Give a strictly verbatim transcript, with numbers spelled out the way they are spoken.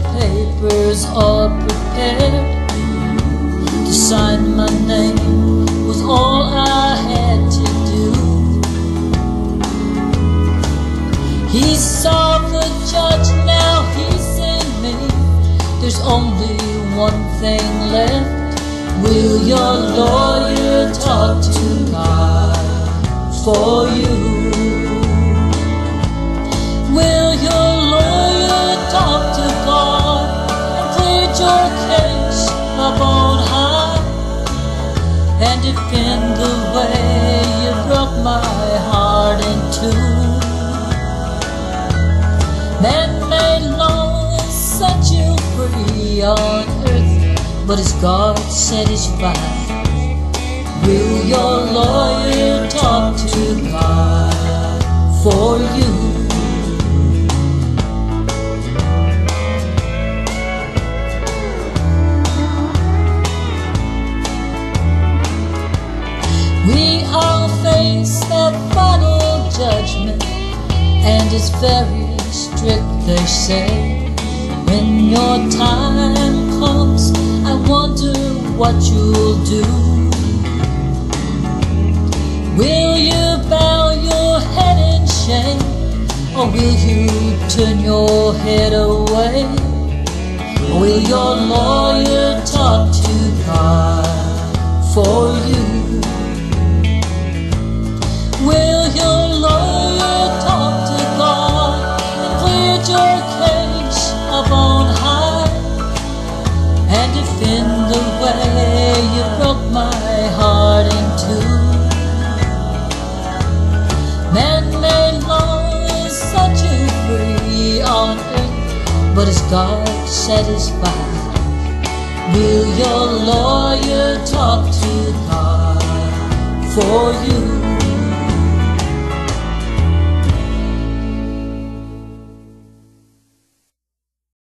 papers all prepared. To sign my name was all I had to do. He saw the judge, now he's in me. There's only one thing left. Will your lawyer talk to God for you? Will your lawyer talk to God and plead your case up on high, and defend the way you broke my heart in two? Man-made laws set you free on earth, but is God satisfied? Will your lawyer talk to God for you? We all face that final judgment, and it's very strict, they say. When your time comes, I wonder what you'll do. Will you bow your head in shame, or will you turn your head away? Or will your lawyer talk to God for you? Will your lawyer talk to God and plead your case up on high, and defend the way you broke my heart in two? Man-made laws set you free on earth, but is God satisfied? Will your lawyer talk to God for you?